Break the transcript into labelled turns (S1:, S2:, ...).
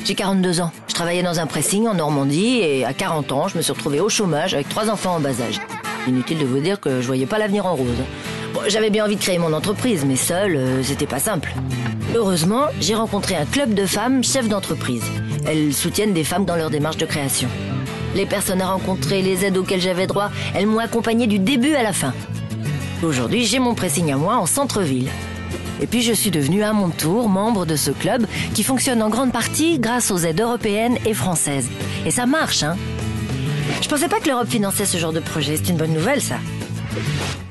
S1: J'ai 42 ans. Je travaillais dans un pressing en Normandie et à 40 ans, je me suis retrouvée au chômage avec 3 enfants en bas âge. Inutile de vous dire que je voyais pas l'avenir en rose. Bon, j'avais bien envie de créer mon entreprise, mais seule, c'était pas simple. Heureusement, j'ai rencontré un club de femmes chefs d'entreprise. Elles soutiennent des femmes dans leur démarche de création. Les personnes à rencontrer, les aides auxquelles j'avais droit, elles m'ont accompagnée du début à la fin. Aujourd'hui, j'ai mon pressing à moi en centre-ville. Et puis je suis devenue à mon tour membre de ce club qui fonctionne en grande partie grâce aux aides européennes et françaises. Et ça marche, hein. Je pensais pas que l'Europe finançait ce genre de projet, c'est une bonne nouvelle ça.